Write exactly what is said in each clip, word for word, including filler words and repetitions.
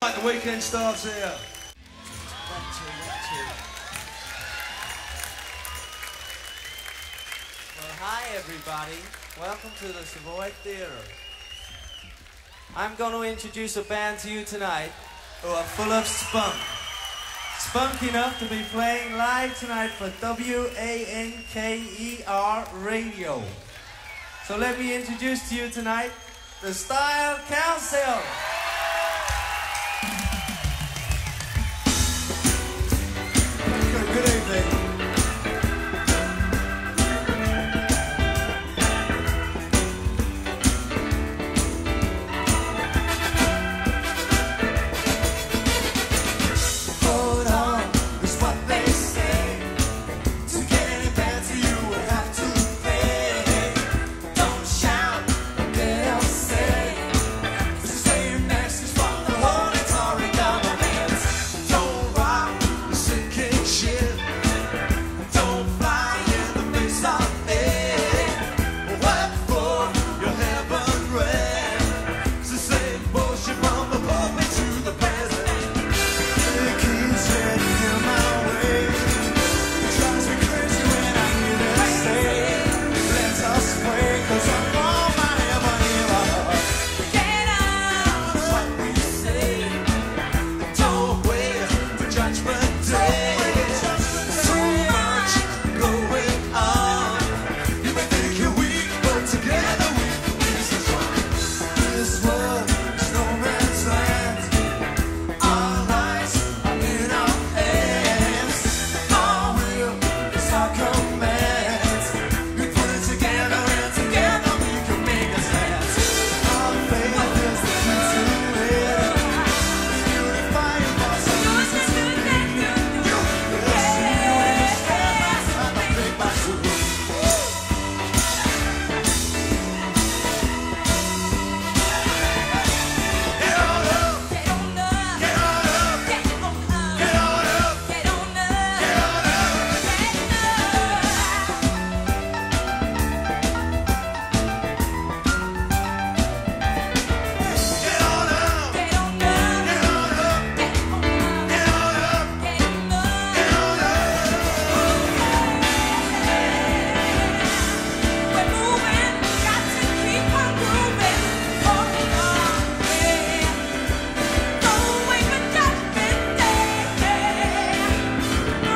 Right, the weekend starts here. One, two, one, two. Well, hi everybody. Welcome to the Savoy Theatre. I'm going to introduce a band to you tonight who are full of spunk. Spunk enough to be playing live tonight for W A N K E R Radio. So let me introduce to you tonight the Style Council. Good evening. Hold on, is what they say. To get any better, you will have to pay. Don't shout, they'll say. This is a message from the Holy Tory government. Don't rock the sinking ship. Don't fly in the face of it. Work for your heaven red. It's the same bullshit from the pulpit to the president. It keeps heading in my way. It drives me crazy when I hear them say, let us pray, 'cause I'm all my money. Get out, is what we say. Don't wait for Judgment Day. So much going on. You may think you're weak, but together we can be so strong. This world is no man's land. Our lives are in our hands. Our will is our command. We put it together and together we can make a stand. Our faith is the key to it. Unifying force of reason to lead. You will see when you stand outside the big box room. Get on up! Get on up! Get on up! Get on up! Get on up! Get on up! Get on up! Get on up! Get on up! Get on up! Get on up! Get on up! Get on up! We're moving, got to keep on grooving. Hold on, yeah. Don't wait for Judgment Day. No,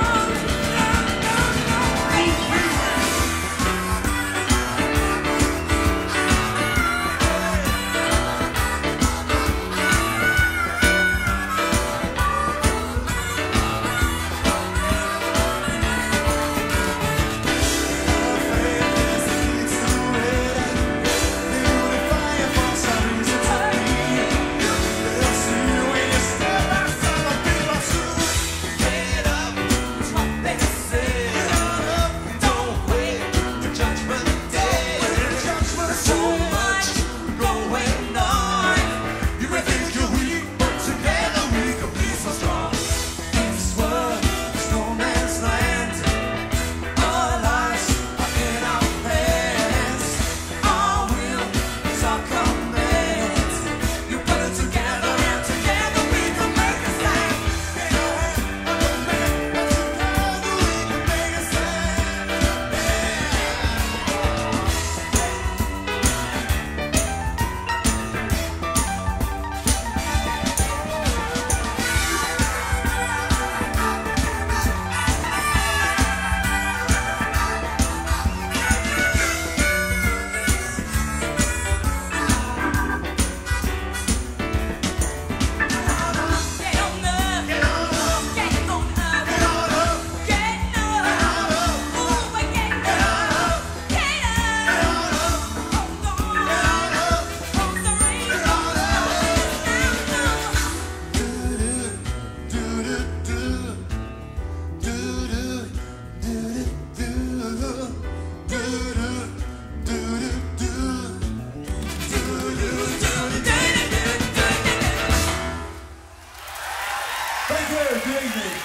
Thank you. Good evening.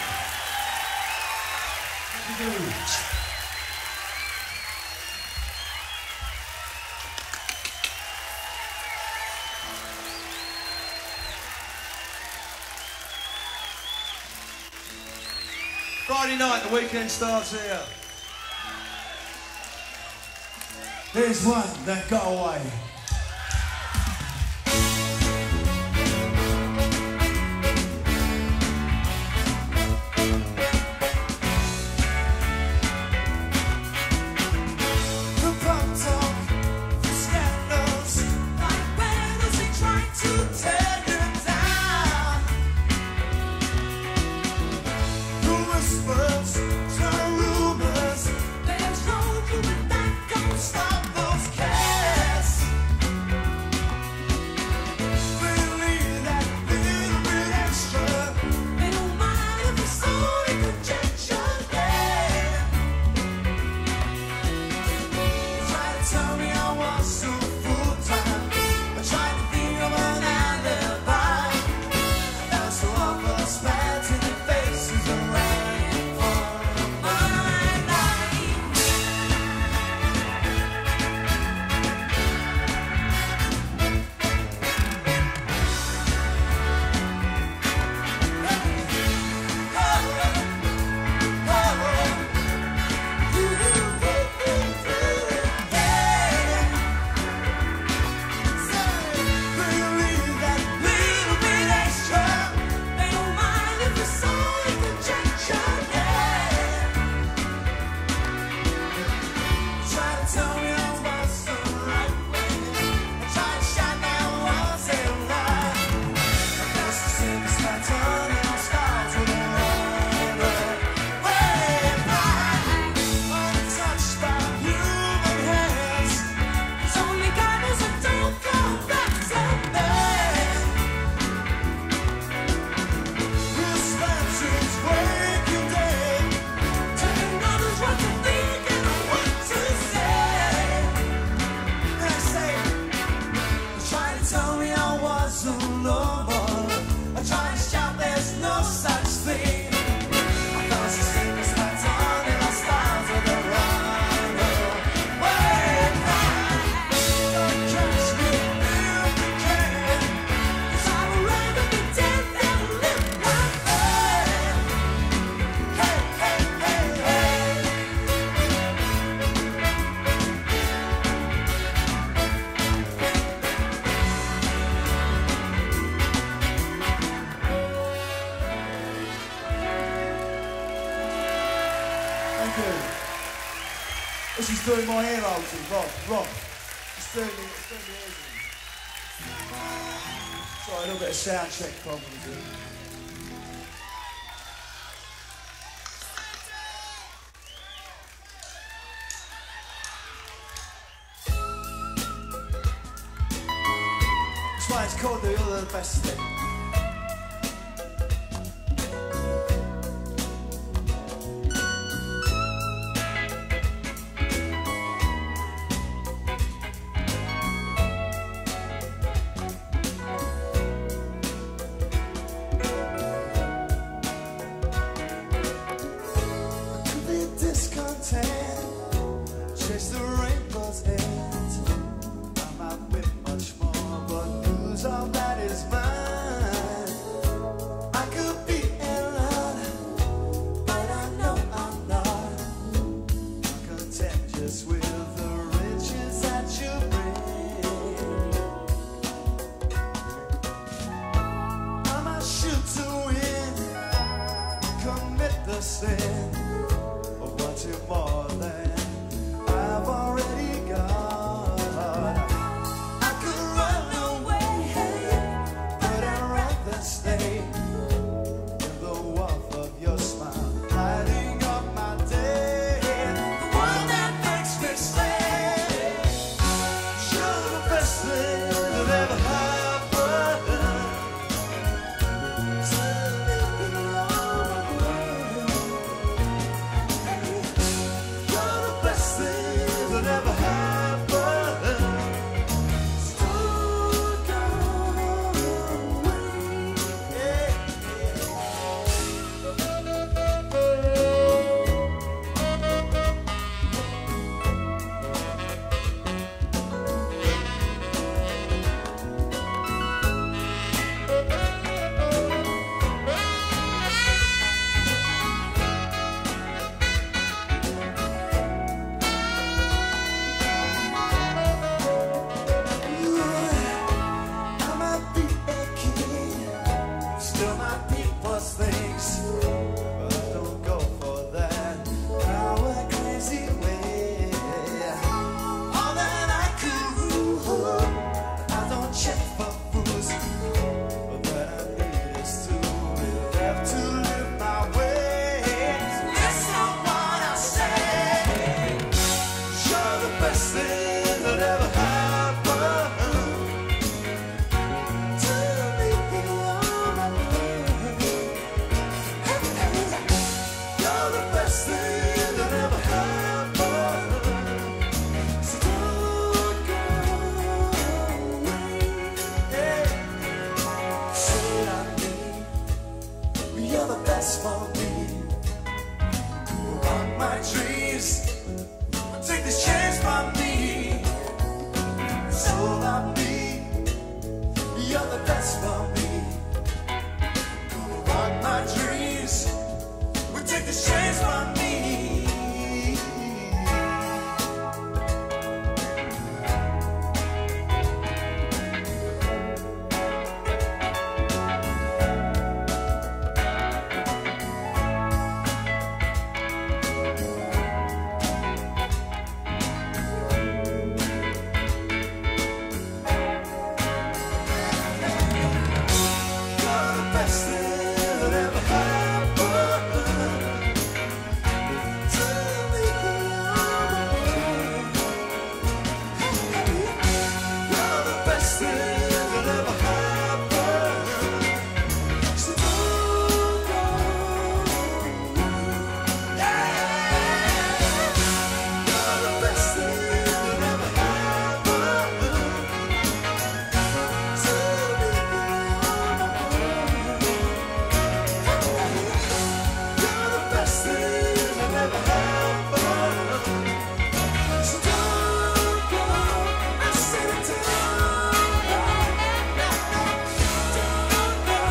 Thank you. Friday night, the weekend starts here. Here's one that got away. This is doing my ear holes in, Rob, Rob. It's doing me, it's doing me ears in. Sorry, a little bit of sound check problems here. That's why it's called the Other Best Thing. Chase the rainbow's end. I might win much more, but lose all that is mine. I could be in love, but I know I'm not. I'm content just with the riches that you bring. I might shoot to win, commit the sin of wanting more than I've already got. I could run away, but I'd rather stay in the warmth of your smile, lighting up my day. The one that makes me stay. You're the best thing I've ever happened. To me, all the way. still my people's things. But I don't go for that power crazy way. All that I could rule, I don't check for fools. But what I need is to have to live my way. Listen what I say. You're the best thing that ever happened to me. Oh my God. You're the best thing that ever happened. So don't go away. Yeah. Say I need. You're the best for me. Rock my dreams. Take this chance from me. So I need. You're the best for me. Rock my dreams. We take this chance from me. You're the best thing that ever happened to me. You're the best thing that ever happened. So don't go. Yeah. You're the best thing that ever happened to me. You're the best thing that ever happened. So don't go. I said it to you. Don't go.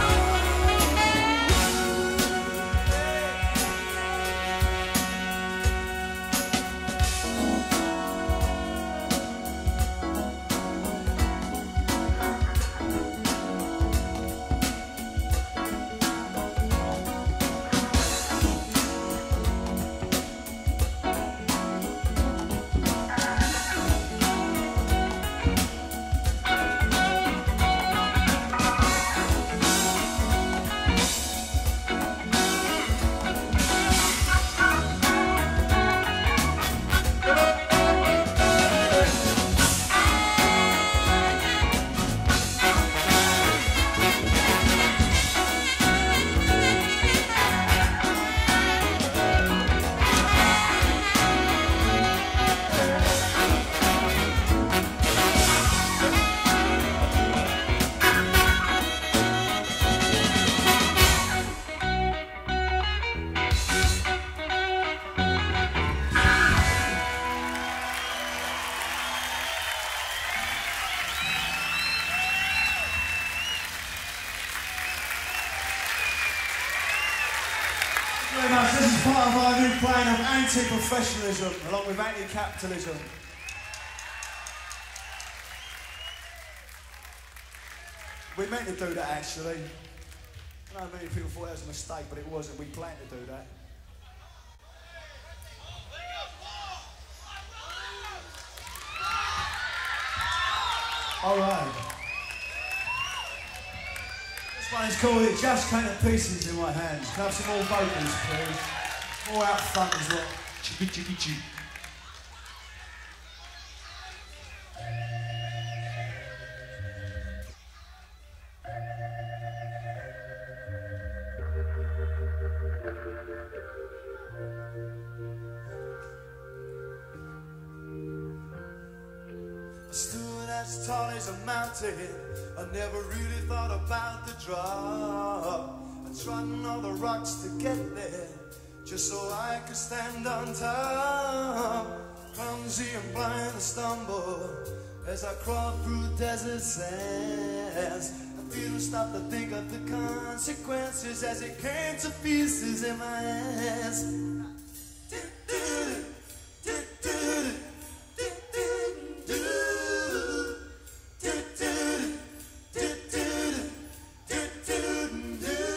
Very much. This is part of our new plan of anti-professionalism along with anti-capitalism. We meant to do that actually. I know many people thought that was a mistake, but it wasn't. We planned to do that. All right. This one is called It Just Came to Pieces in My Hands. Can I have some more vocals, please? More out front as well. Chicka chicka chick. I stood as tall as a mountain. I never really thought about the drop. I trod on all the rocks to get there, just so I could stand on top. Clumsy and blind I stumble as I crawl through desert sands. I didn't stop to think of the consequences as it came to pieces in my hands. Do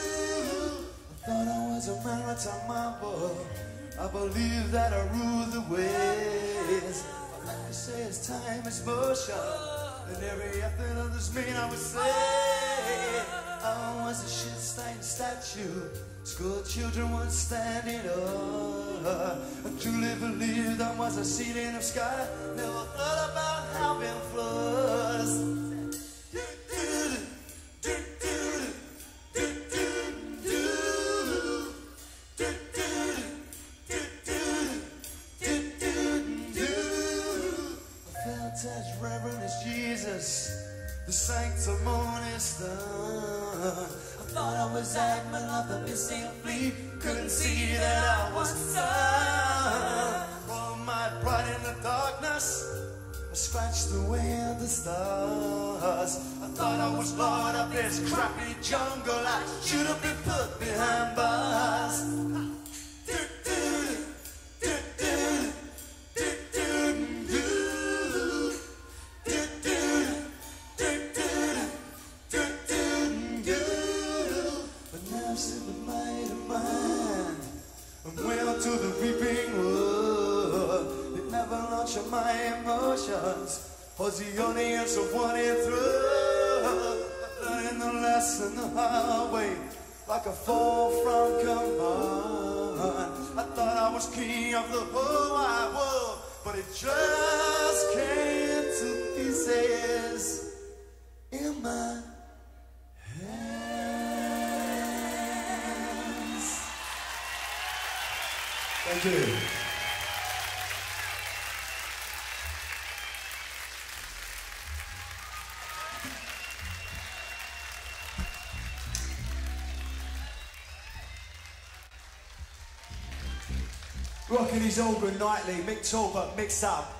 planets on my world. I believe that I rule the waves. I like to say it's time is motion, and everything of this mean I would say. I was a shit-stained statue, school children were standing up. I truly believed I was a seed in the sky, never thought about having floods. As reverend as Jesus, the sanctimonious done. I thought I was Admiral of the missing fleet, couldn't see that I was son. All my pride in the darkness, I scratched away at the stars. I thought I was lord of this crappy jungle, I should have been put behind bars. To the reaping wood, it never launched on my emotions, was the only answer wanted through. Learning the lesson the hard way, like a fall from command. I thought I was king of the whole wide world, but it just came to pieces in my hands. Thank you. Rocking his organ nightly, Mick Talbot mixed up.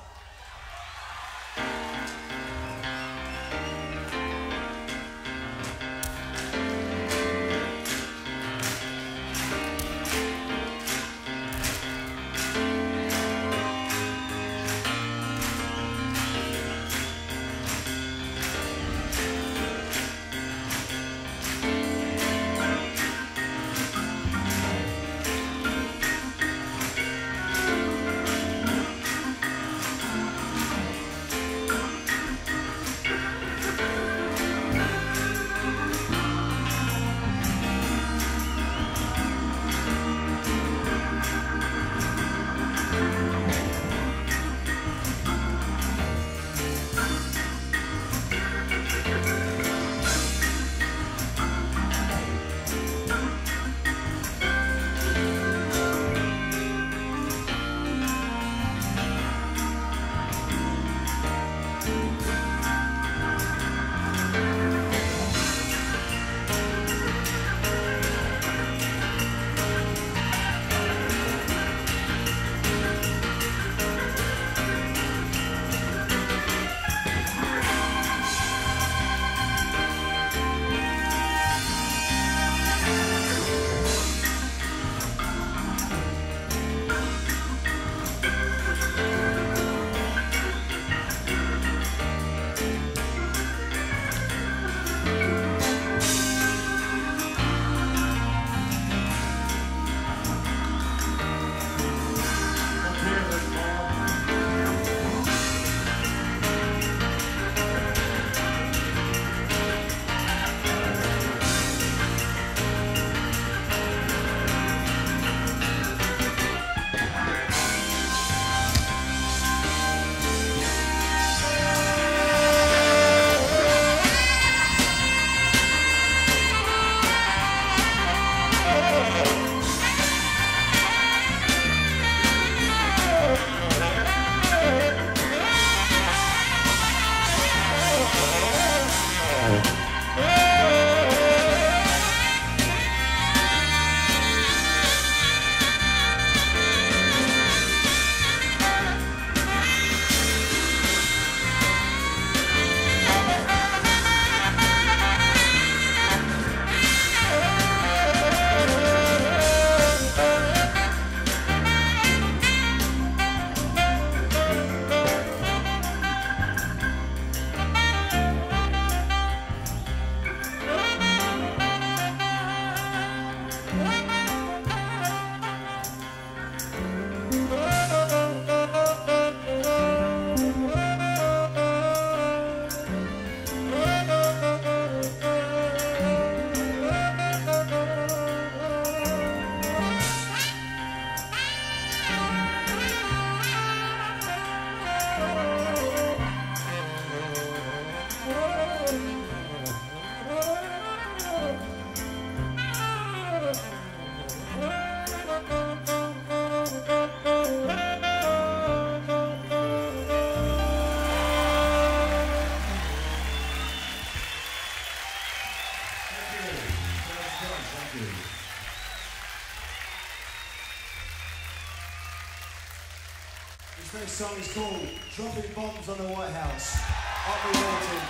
This next song is called Dropping Bombs on the White House. Up we waiting.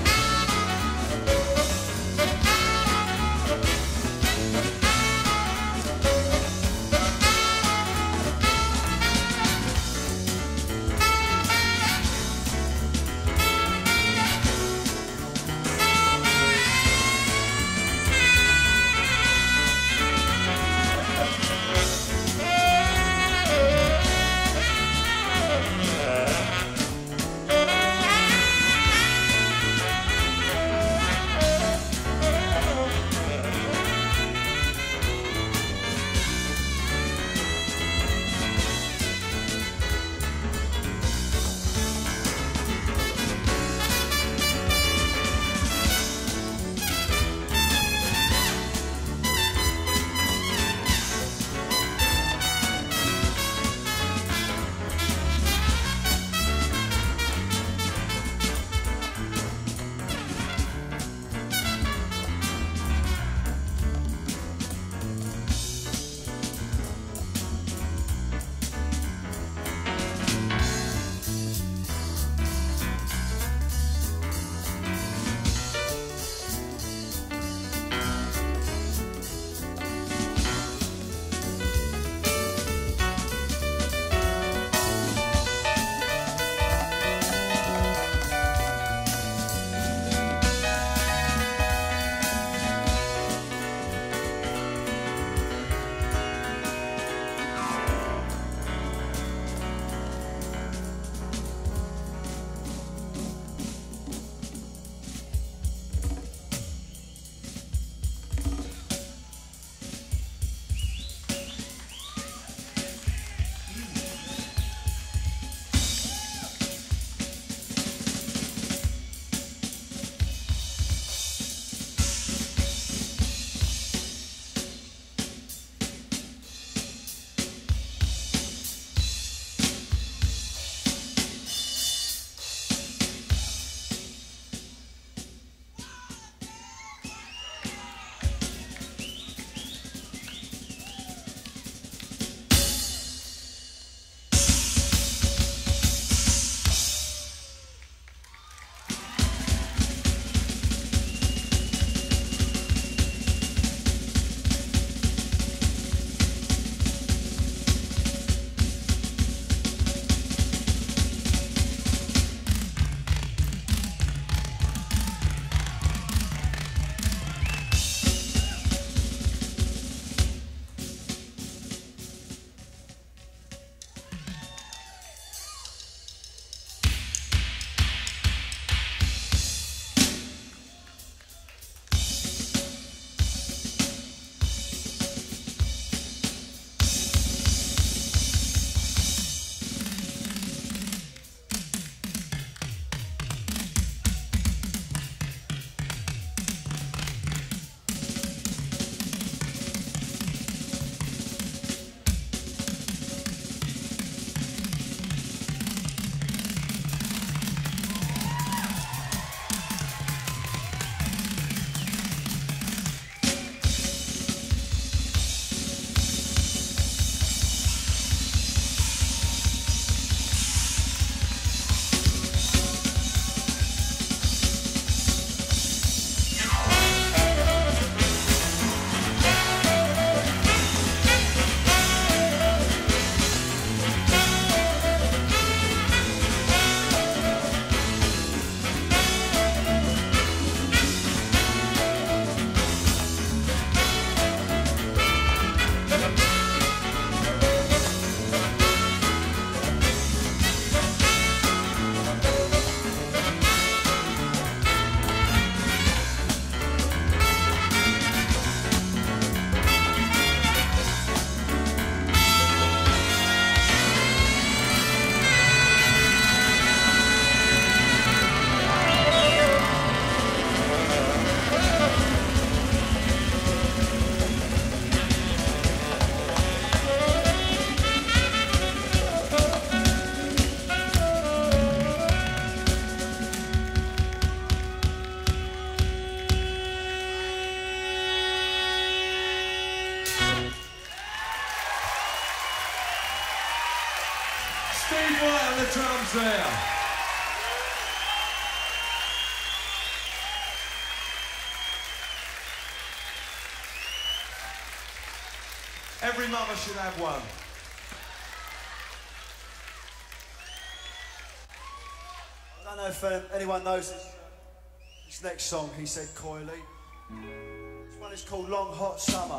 Thank Steve White on the drums there. Every mother should have one. I don't know if um, anyone knows this, this next song, he said coyly. This one is called Long Hot Summer.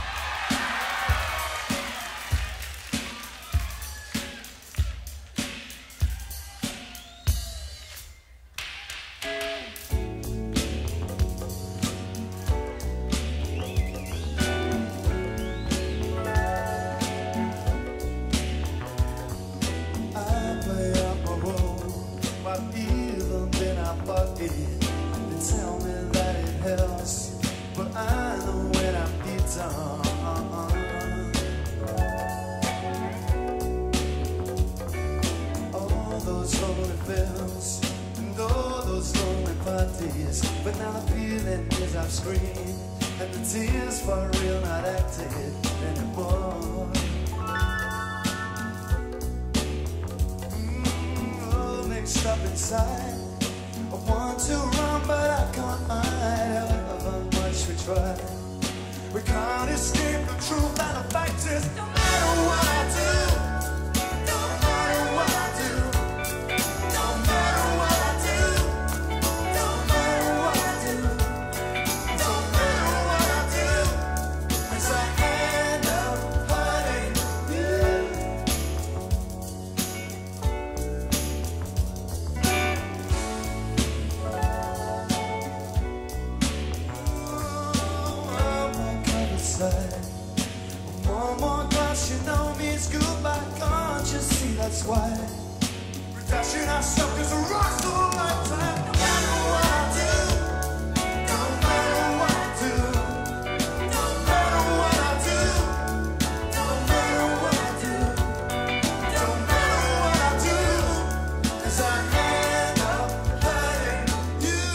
But now the feeling is off screen, and the tears for real not acted anymore. Mm, oh, mixed up inside, I want to run but I can't hide. However much we try, we can't escape the truth, and the fact is, no matter what I do, no matter what I do, no matter what I do, no matter what I do, no matter what I do, as I end up hurting you. Oh, one covered side, one more glass, you know means goodbye. Can't you see that's why we're dashing ourselves as a rock for a lifetime. No matter what I do, no matter what I do, no matter what I do, no matter what I do, no matter what I do, as I end up hurting you.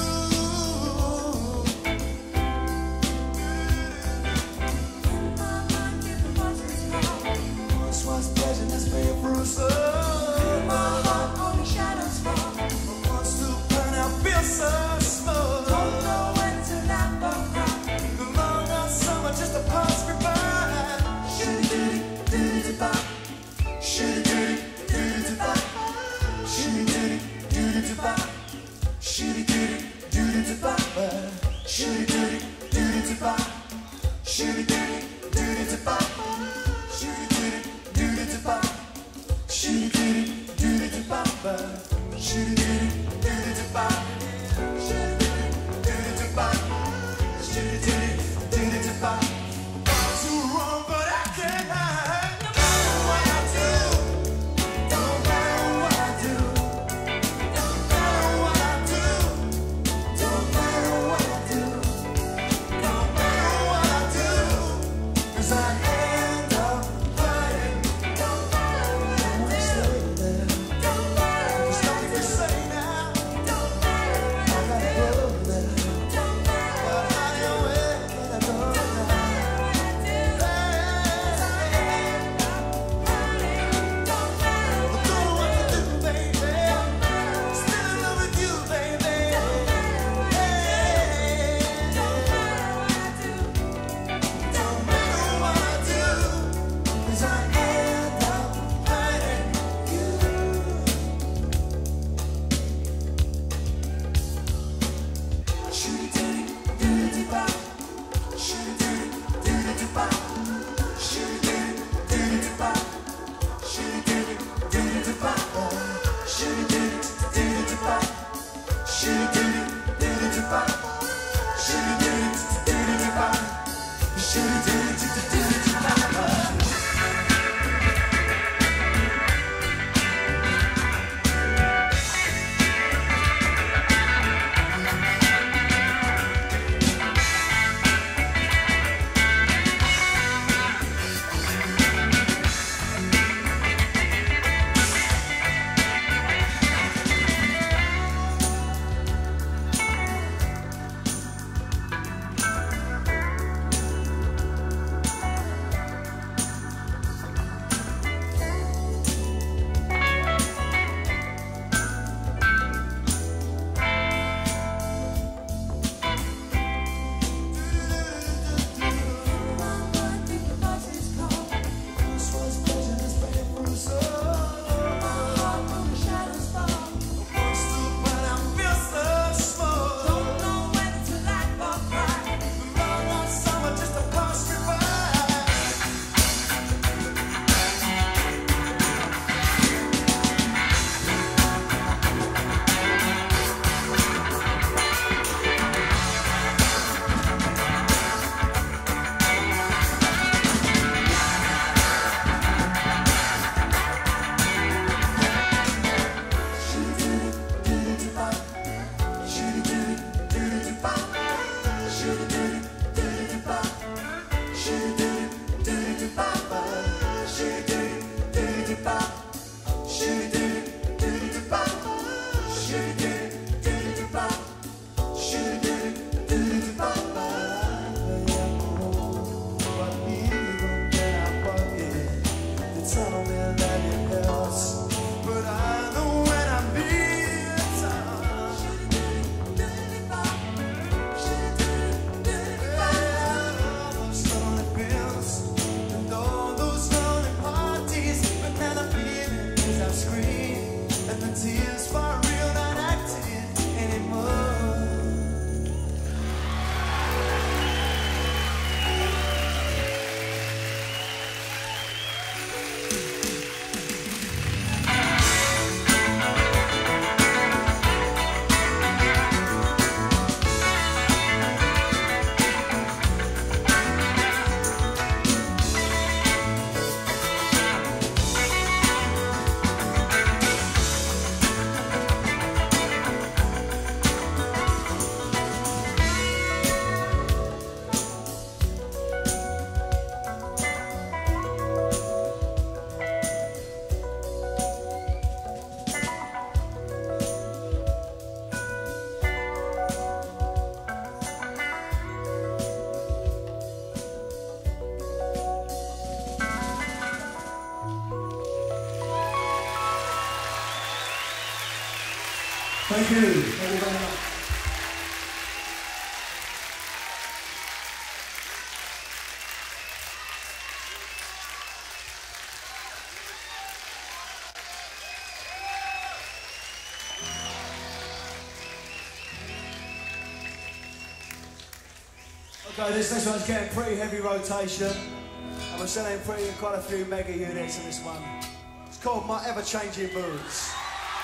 Once was pleasure, that's being bruised. In my heart, only shadows fall. Wants to burn out, feel so small. Don't know when to laugh or cry. The long hot summer, just a pass me by. Shitty doo doo bop. Shitty doo doo doo bop. Shitty doo doo doo bop. Shitty doo doo doo bop. Shitty doo doo doo bop. Shitty doo doo doo bop. Shitty doo doo doo bop. Shitty doo doo doo bop. Shitty doo doo doo bop. Shitty doo doo doo bop. Shitty doo doo doo bop. Want to run, but I can't hide. No matter what I do, no matter what I do, no matter what I do, no matter what I do, no matter what I do, 'cause I end up hurting. No matter what I do, no matter what I do, there's nothing to say now. No matter reality is far real, not acting anymore. Thank you. Thank you very much. Okay, this next one's getting pretty heavy rotation. And we're selling pretty quite a few mega units in this one. It's called My Ever-Changing Moods.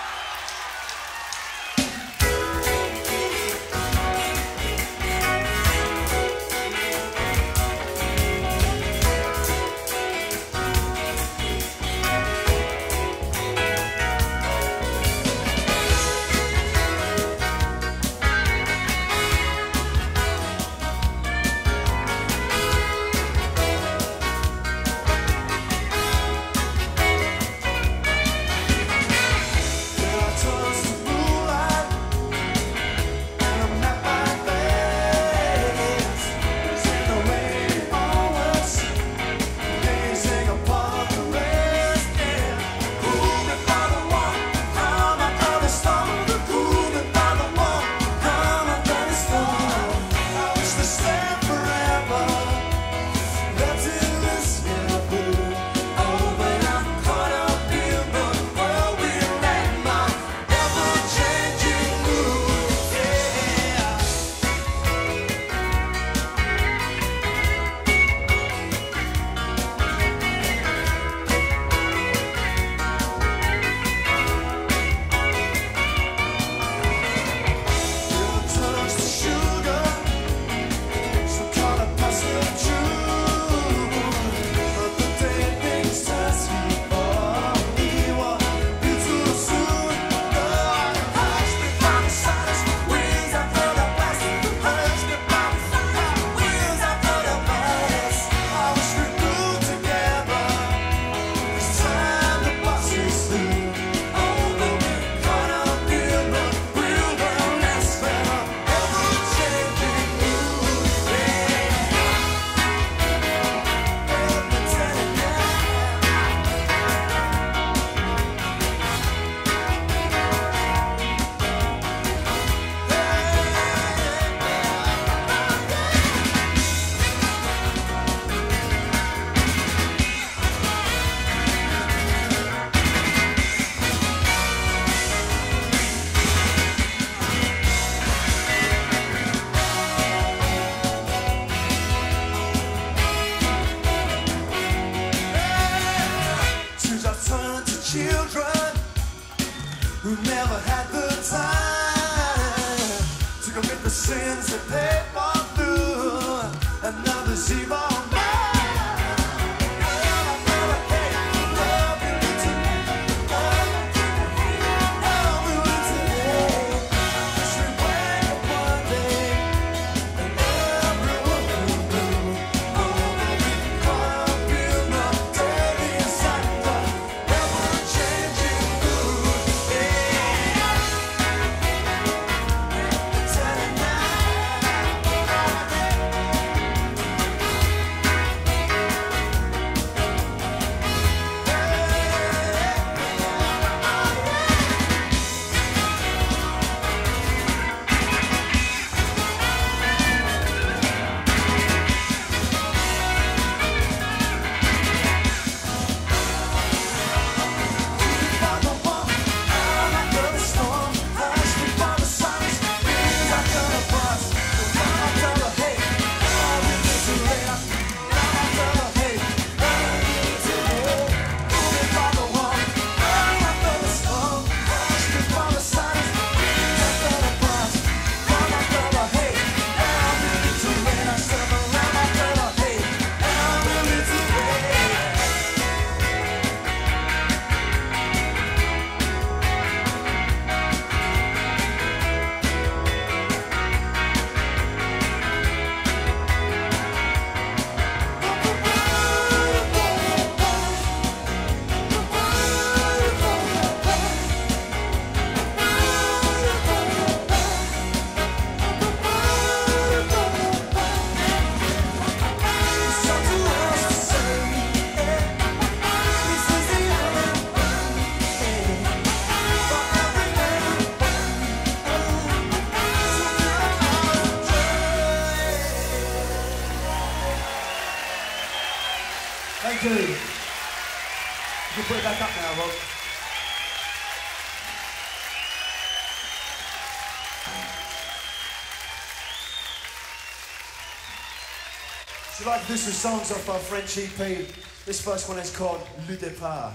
Who never had the time to commit the sins that they fall through, and now there's evil. two. You can put it back up now, Rob. So I'd like to do some songs off our French E P. This first one is called Le Départ.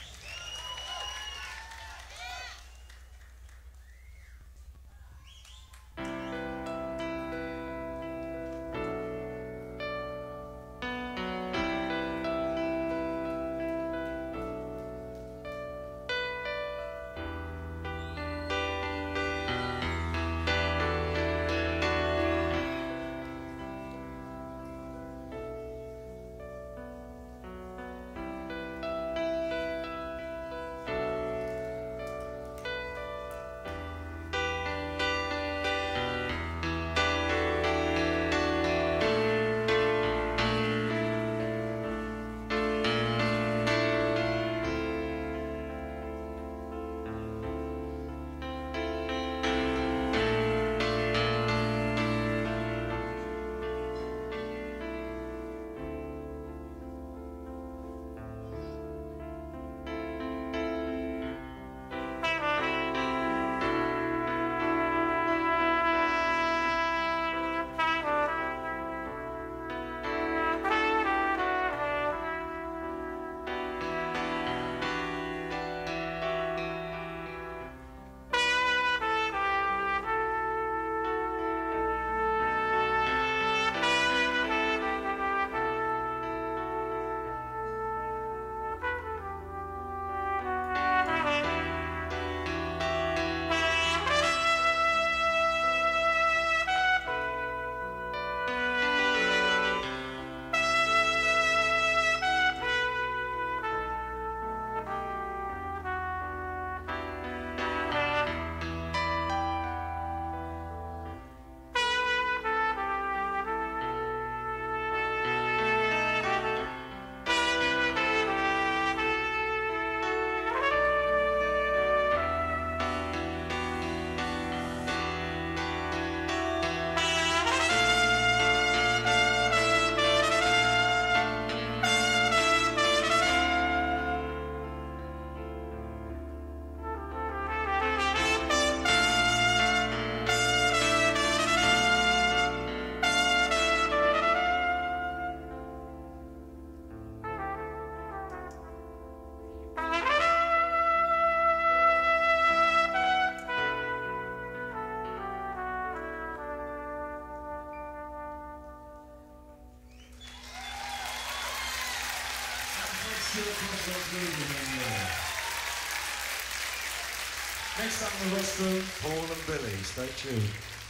Next up in the rostrum, Paul and Billy. Stay tuned.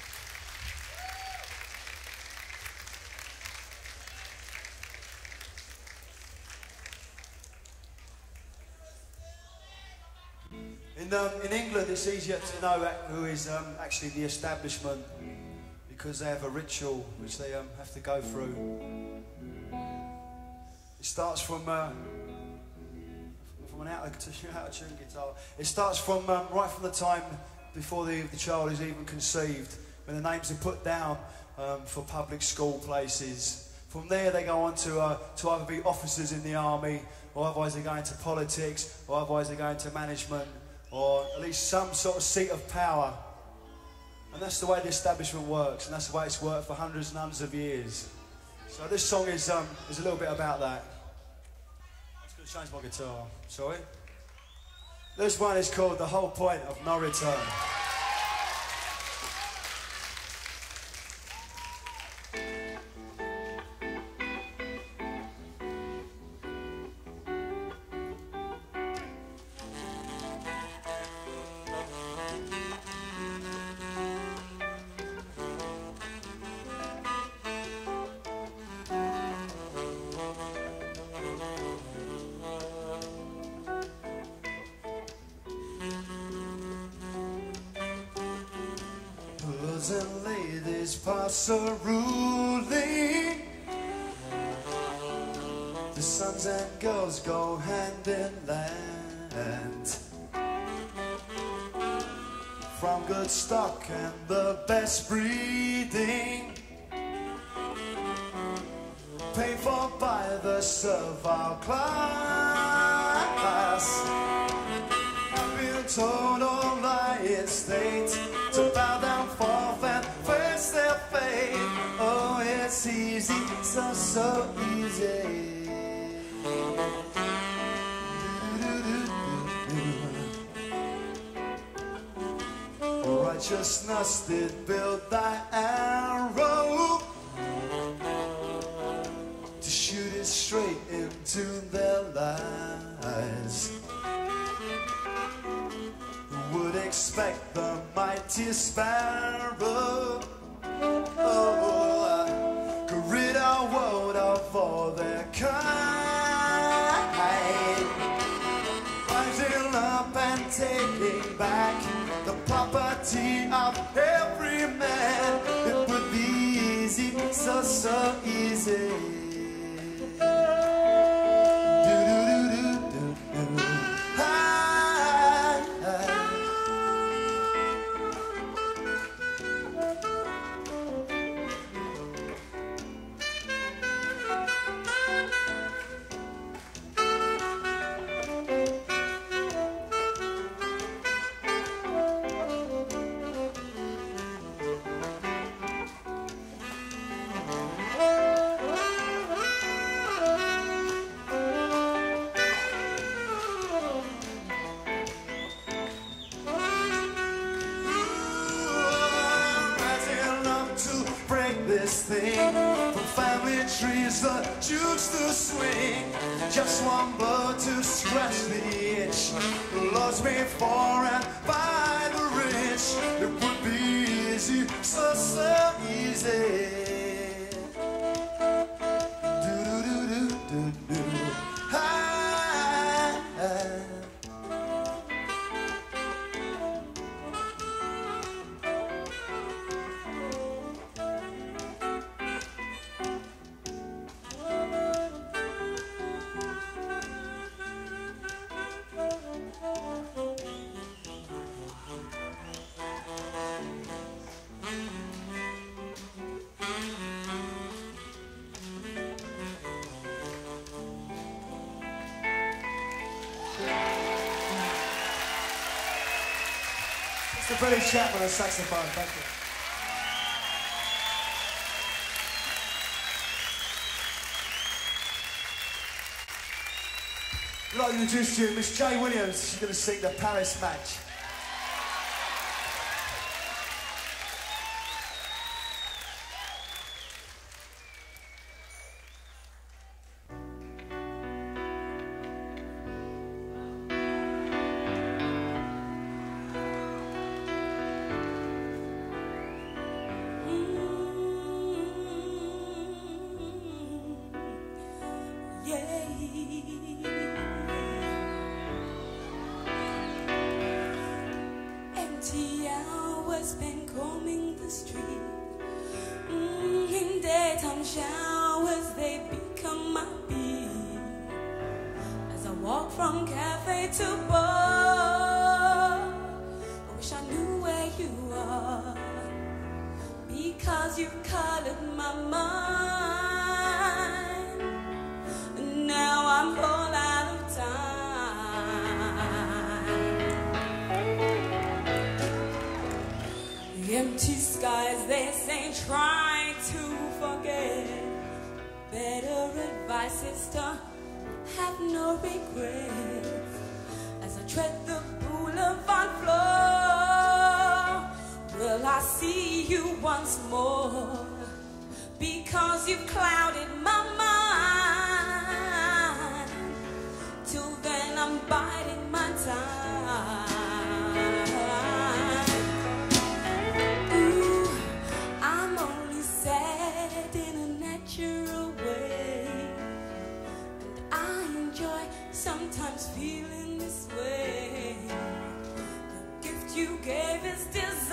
In, um, in England, it's easier to know who is um, actually the establishment because they have a ritual which they um, have to go through. It starts from uh, from an out of tune guitar. It starts from um, right from the time before the, the child is even conceived, when the names are put down um, for public school places. From there, they go on to uh, to either be officers in the army, or otherwise they go into politics, or otherwise they go into management, or at least some sort of seat of power. And that's the way the establishment works, and that's the way it's worked for hundreds and hundreds of years. So this song is um, is a little bit about that. I'm just going to change my guitar, sorry. This one is called The Whole Point of No Return. Lords and ladies pass a ruling. The sons and girls go hand in hand. From good stock and the best breeding, pay for by the servile class. I've been told all my estate to bow down, forth and face their fate. Oh, it's easy, so, so easy. Righteousness did build thy arrow to shoot it straight into their lives. Who would expect the mighty sparrow oh, could rid our world of all their kind, rising up and taking back the property of every man. It would be easy, so, so easy. Do-do-do-do-do-do. Hi, hi. This thing from family trees, the jukes to swing, just one blow to scratch the itch. Lost me for and by the rich. It would be easy, so so easy. Do do do do do do. Hi, hi. Mister Billy Chapman on saxophone, thank you. I'd like to introduce to you Miss Jay Williams. She's going to sing the Paris Match. Empty hours spent combing the street. Mm, in daytime showers, they become my beat. As I walk from cafe to bar, I wish I knew where you are, because you've colored my mind. And now I'm all out of time. Empty skies, they say, try to forget. Better advice is to have no regrets. As I tread the boulevard floor, will I see you once more? Because you've clouded my mind. Till then I'm biding my time. Sometimes feeling this way. The gift you gave is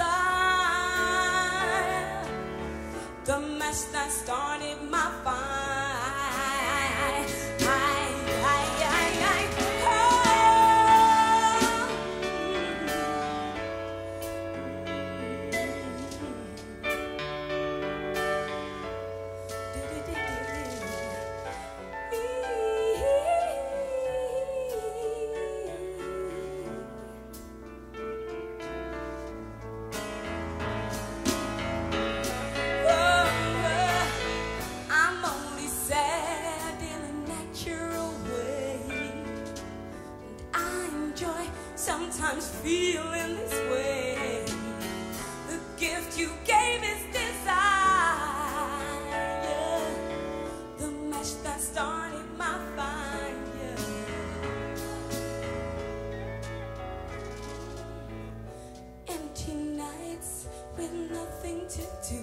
desire. The mess that started my fight. I, I, I, I, oh. feeling this way. The gift you gave is desire, the match that started my fire. Empty nights with nothing to do.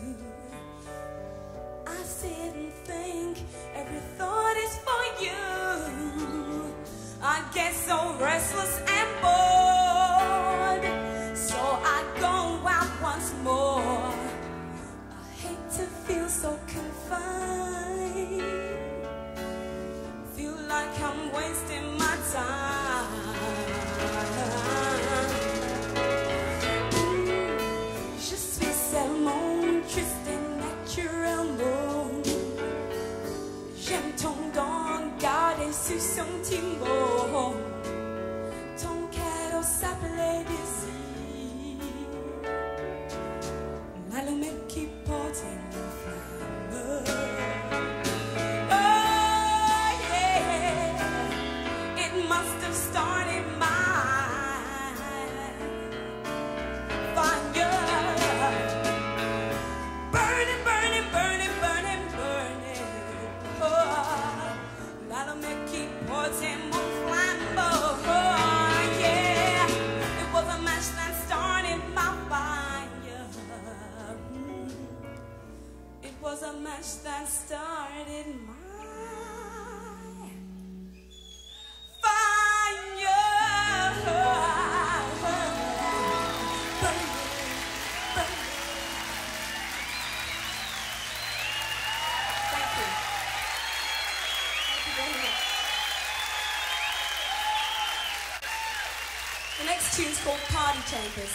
I sit and think every thought is for you. I get so restless and bored, so I go out once more. I hate to feel so confined, feel like I'm wasting my time. Mm, je suis seulement triste et naturellement. J'aime ton don gardé sous son timbre. Ton cadeau s'appelait désir. L'allumette qui portait une flamme. Oh yeah, it must have started my fire. Burning, burning, burning, burning, burning. Oh, l'allumette qui portait mon flambeau. Oh yeah, it was a match that started my fire. Mm. It was a match that started my The next tune's called Party Chambers.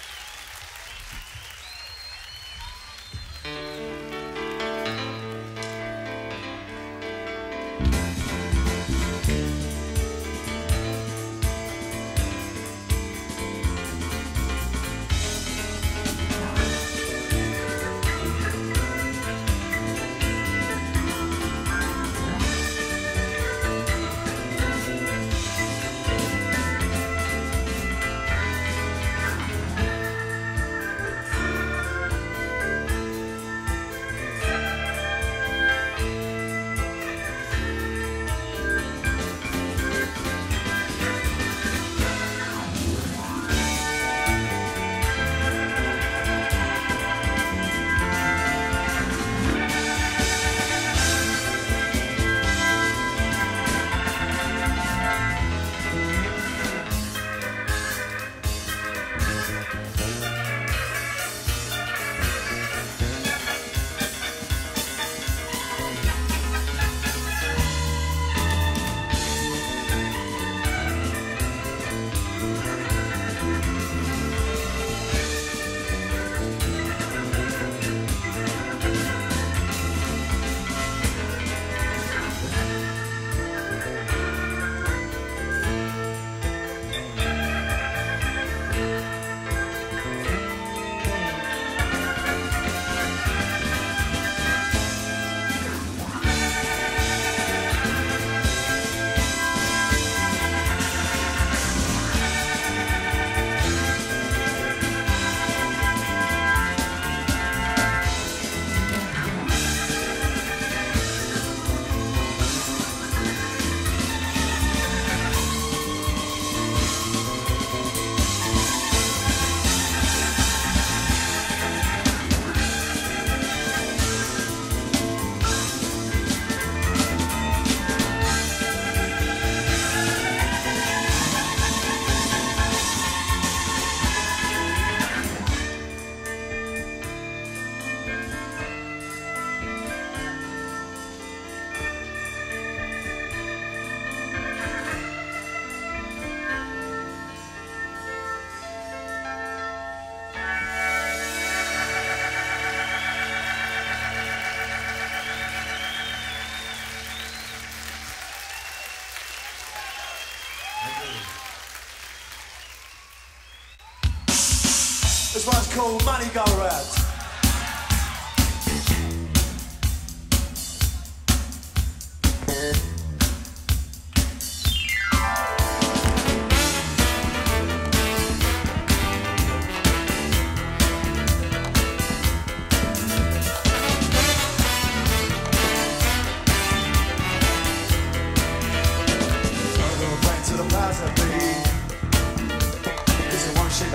This one's called Money Go Round.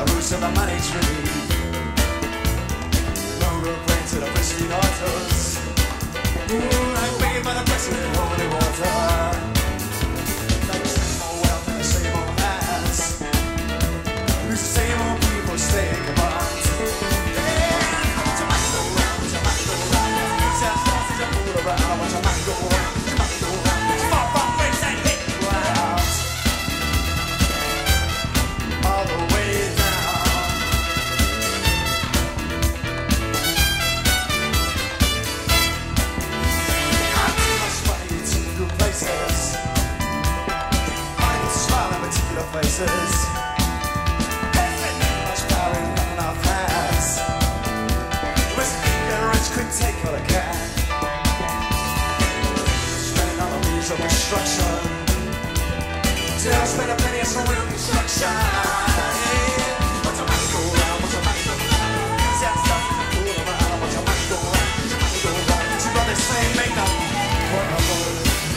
roots of the money tree. No real brain to the whiskey autos. Ooh, like waiting by the pressure in holy water. Like the same old wealth and the same old ass. Who's the same old people staying combined? Yeah, watch your money go round, watch your money go round. Use that force as you fool around. Watch your money go round, watch your money go round. Far, far ways and hit the ground. All the way down. I too much money to good places. I need to smile at particular faces. Too much power in enough hands. Risk getting rich, quick take what I can. Spending on the wheels of destruction. Till I spend a penny on some real construction. Watch your money go round, watch your money go round. Use that stuff to fool around. Watch your money go round, watch your money go round. See what they say, make no wonderful.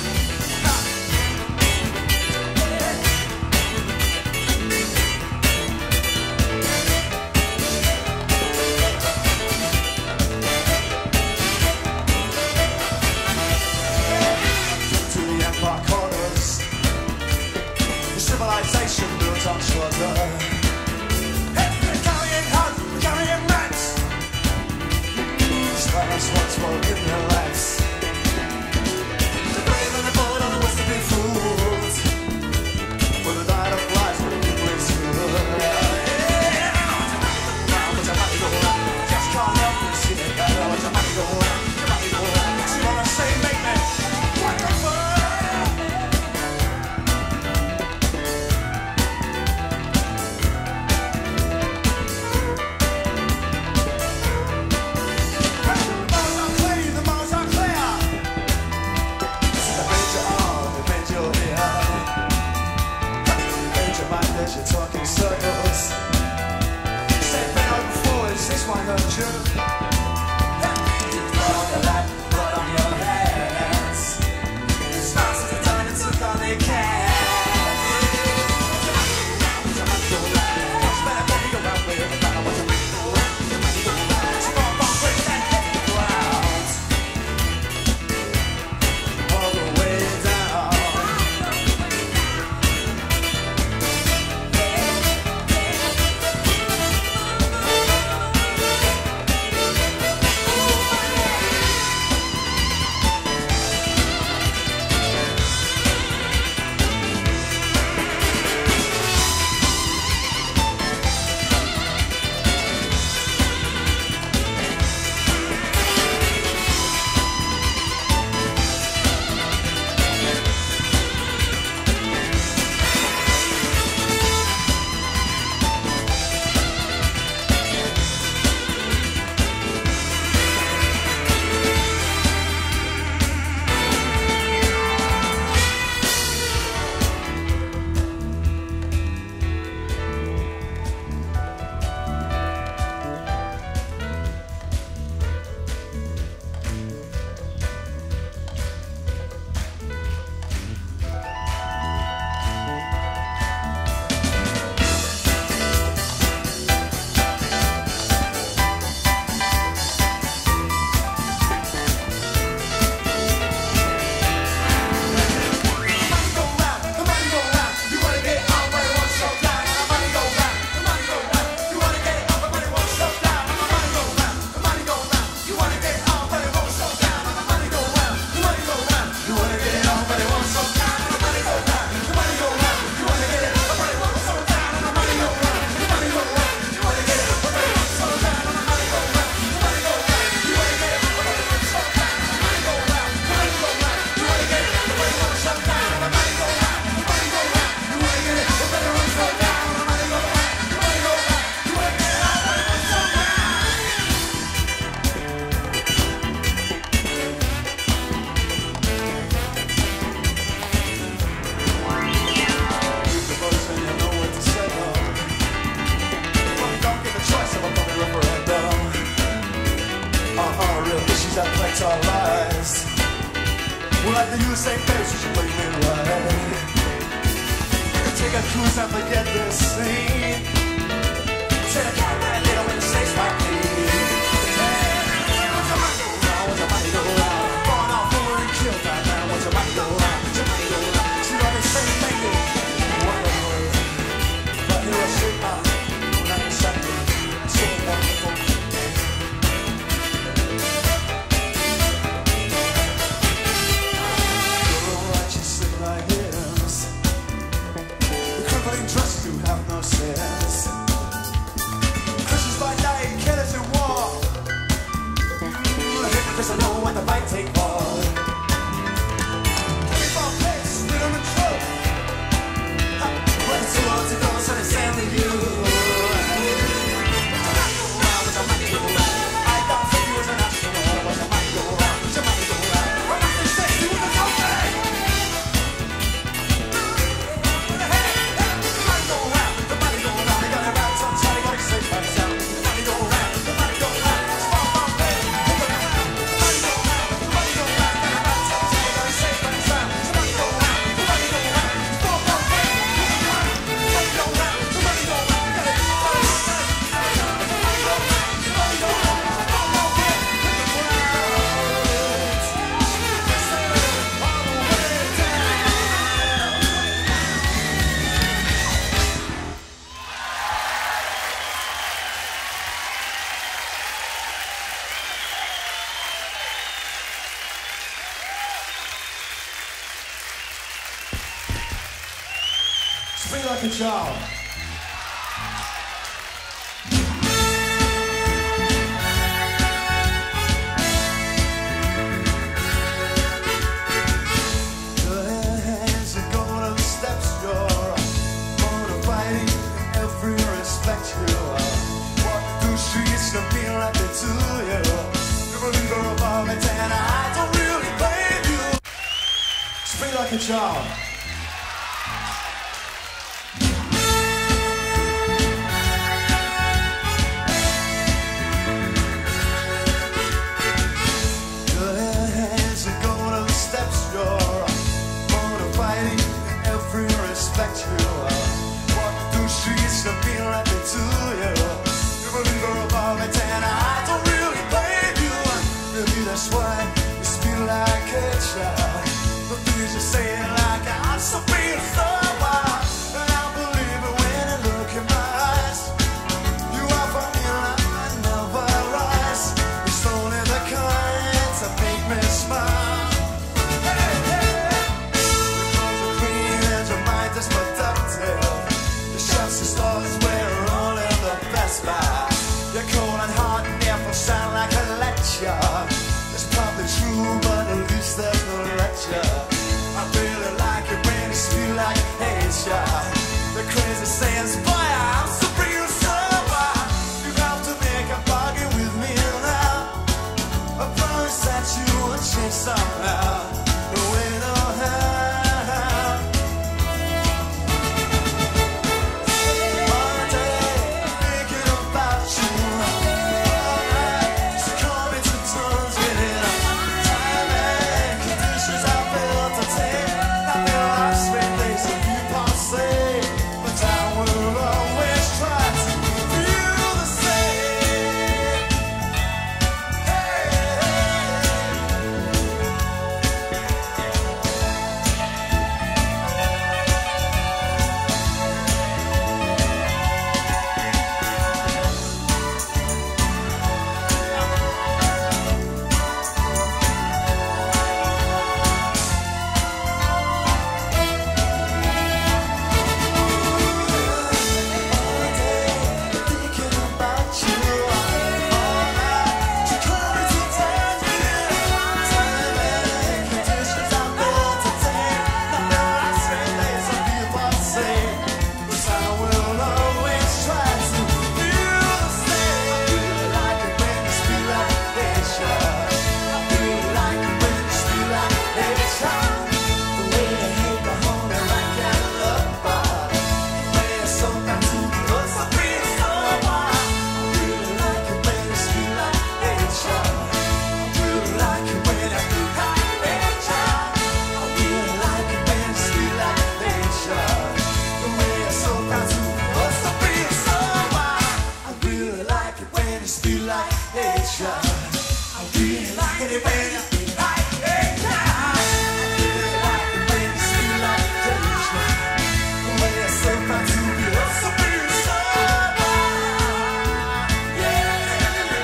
To the empire corners. Civilization built on slaughter. Hey, we're carrying hard, we're carrying rats. Spanish once more in their lives. The brave and the bold are the ones to be fooled. For the light of life, for the people is good. Yeah, watch your money go round, just can't help but see it. Watch your money go round, your money go round. See what I say, make me wonderful. You're talking circles. Step out before, is this one hurt you? Blood on your lap, blood on your hands. Smiles at the time and took all they can. Watch your money go round, watch your money go round. Watch your money go round, watch your money go round, watch your money go round. Small bump breaks and hit the ground. All the way down. affect our lives. We're like the U S A Bears, you should play me right. You can take a cruise and forget this scene. like a child. Your hands are going up the steps. You're motivating in every respect. You are walking through streets to feel like they do you. You believe you're above it, and I don't really blame you. Speak like a child. Your hands are going up the steps. You're motivating in every respect. You are walking through streets to feel like they do you. You believe you're above it, and I don't really blame you. Maybe that's why you speak like a child. The things you say like I'm so real, so wild. And I believe it when I look in my eyes. You are for me like I never rise. It's only the kind that make me smile. Hey, hey. Because you're clean and your mind is productive. Your shots and stars where only the best lie. You're cold and hard and never sound like a lecture. It's probably true, but at least there's no lecture. I really like it when you feel like nature. The crazy sayings, boy, I'm so real, so wild. You have to make a bargain with me now. I promise that you will change somehow. No way, no how. One day, thinking about you. Alright, so come into terms with it. Time and conditions I failed to take. I feel like sweet days of you passé. But I will always try to feel the same. Hey, thinking about you all night. So come into terms with it. Time and conditions I failed to take. I feel like sweet days of you passé. But I will always try to feel the same. I really like it when you speak like nature. I really like it when you speak like nature. The way you hate the honey right down the love bar. The way you're so down to the earth, so real, so wild. I really like it when you speak like nature. I really like it when you speak like nature. I really like it when you speak like nature. The way you're so down to the earth, so real, so wild. I really like it when you speak like nature. I really like it when you speak like nature. I really like it when you speak like nature. The way you're so down to the earth, so real, so wild. Yeah.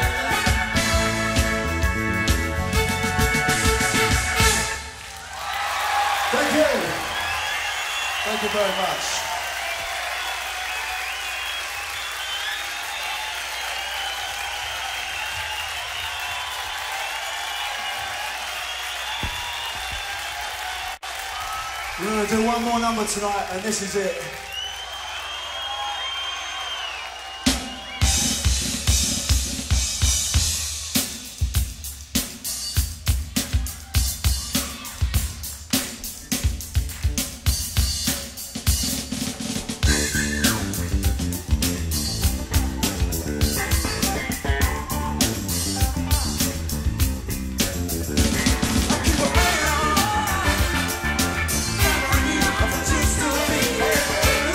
Thank you. Thank you very much. We're going to do one more number tonight, and this is it. Keep a man on, memory of a chance to be.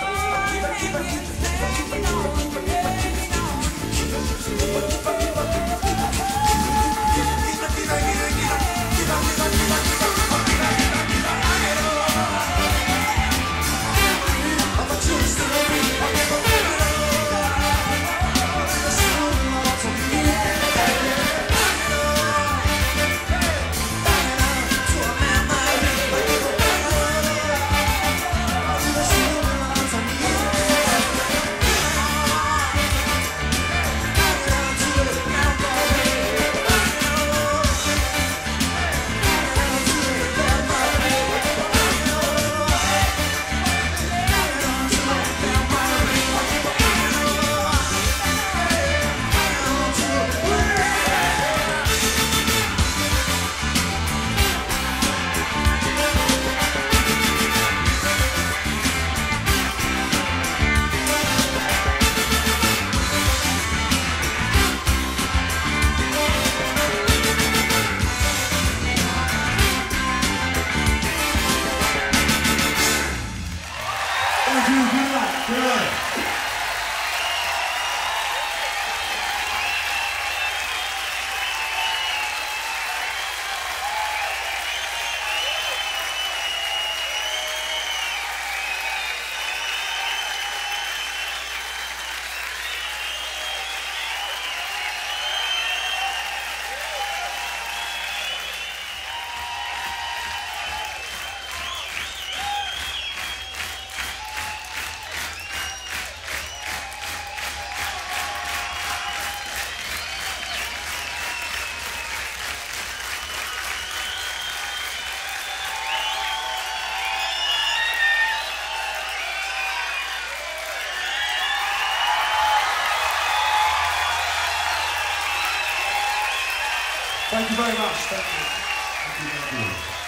Thank you very much. Thank you. Thank you, thank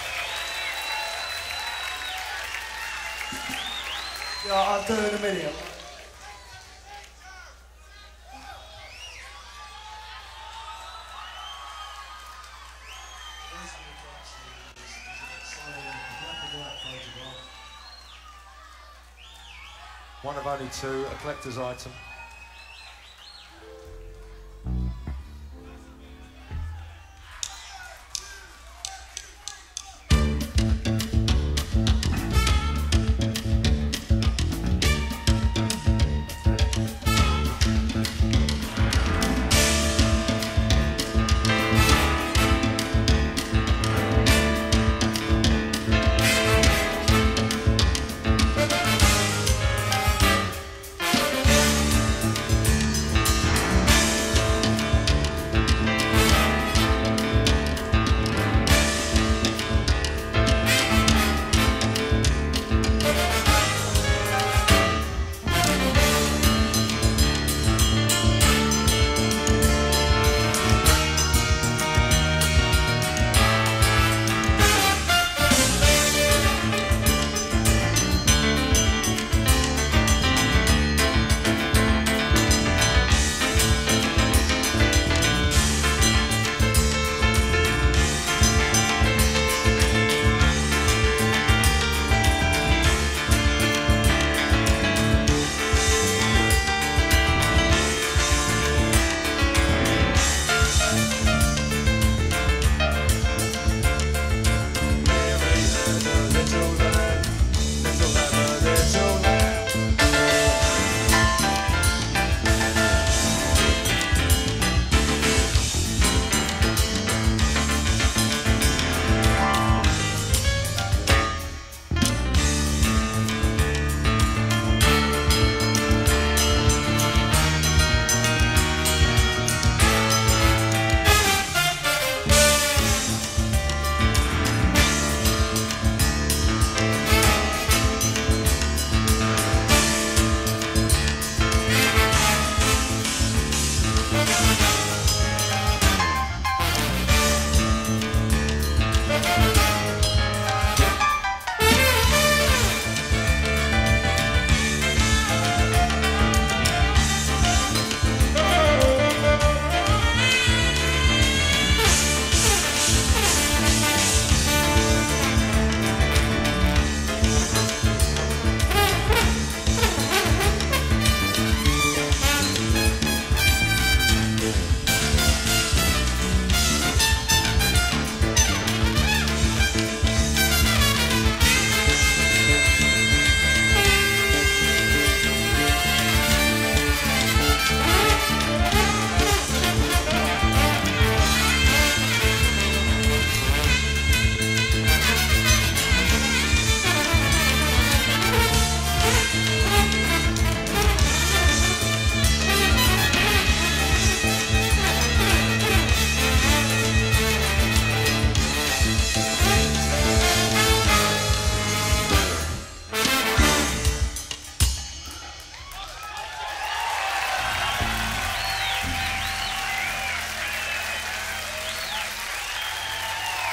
you. Yeah, I'll do it in a minute. One of only two, a collector's item. Thank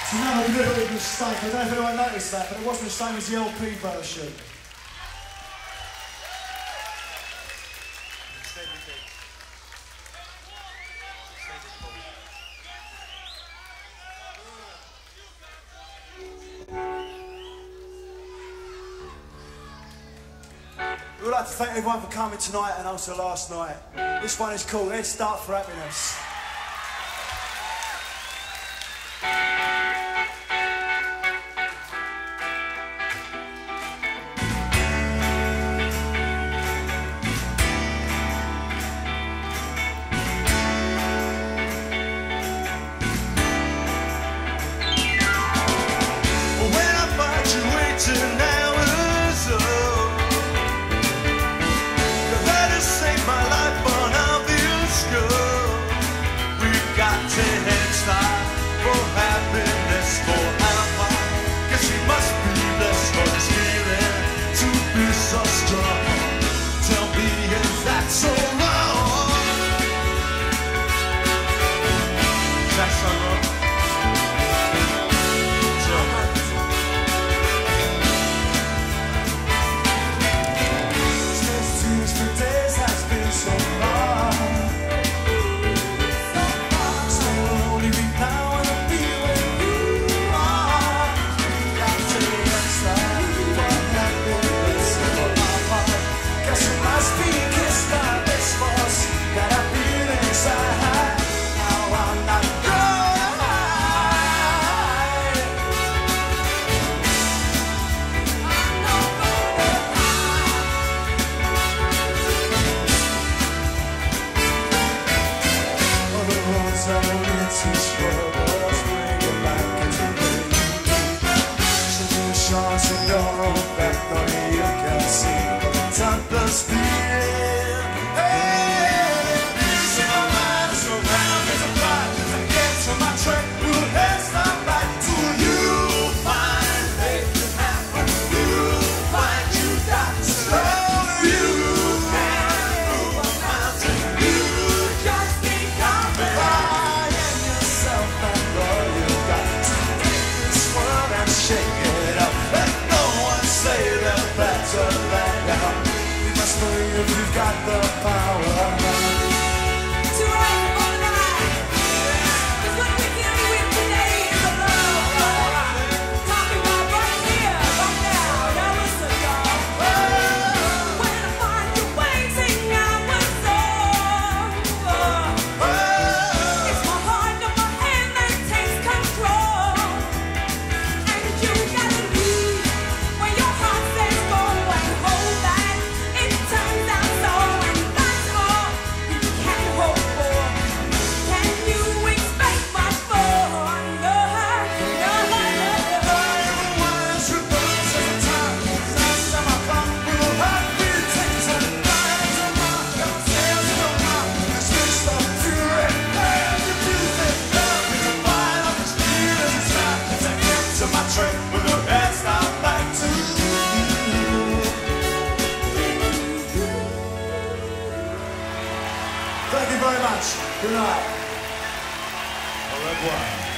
So now a little bit of a mistake. I don't know if anyone noticed that, but it wasn't the same as the L P version. We would like to thank everyone for coming tonight and also last night. This one is called Head Start for Happiness. When I find you waiting hours old, that has saved my life on obvious goal. We've got to head start for happiness for Alpha. Guess we must be blessed for this feeling to be so strong. Tell me, is that so wrong? Is that so wrong? Tell me. Since for days has been so long. Still only be now and I'll be where you are. Got to understand what happiness for my heart. Guess it must be kissed by this force that I feel inside. Now I'm not gonna hide. I'm not gonna All the roads I went to struggles bring it back into me. Solutions and your back on you can see. Time plus fear. Hey, these in my mind surround me to fight. I get to my track, we'll head start back to you. Find faith to happen. You find you got to slow. You can move a mountain. You just keep coming. Find yourself and all you got to take this world and shake it up. Let no one say they're better than you. You must believe you've got the power. To right all night. 'Cause what we can win today is a love. Copyright right here, right now. Now listen, y'all. When I find you waiting, I was over. It's my heart and my hand that takes control. And you gotta leave when your heart says go and hold that. It turns out so, and that's all you can hope for. Can you expect much more? No, no, no. Everyone's reverse at the time. Last time I come, we'll have to take some time to mark the sails in the mouth. This fist of fury, and the music. Love is a fire of this feeling inside. As I get to my train, with the head start back to you. Thank you very much. Good night. Au revoir.